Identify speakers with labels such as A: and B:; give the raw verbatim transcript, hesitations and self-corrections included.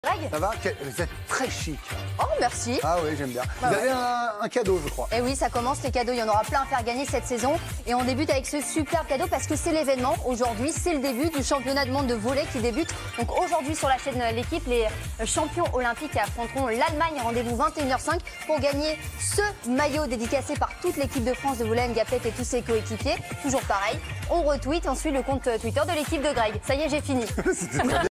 A: Greg ?
B: Ça va? Vous êtes très chic.
A: Oh, merci.
B: Ah oui, j'aime bien.
A: Bah
B: Vous
A: ouais.
B: avez un, un cadeau, je crois.
A: Et oui, ça commence les cadeaux. Il y en aura plein à faire gagner cette saison. Et on débute avec ce super cadeau parce que c'est l'événement. Aujourd'hui, c'est le début du championnat de monde de volley qui débute. Donc aujourd'hui, sur la chaîne L'équipe, les champions olympiques affronteront l'Allemagne. Rendez-vous vingt et une heures cinq pour gagner ce maillot dédicacé par toute l'équipe de France de volley, Ngapet et tous ses coéquipiers. Toujours pareil, on retweet ensuite le compte Twitter de l'équipe de Greg. Ça y est, j'ai fini.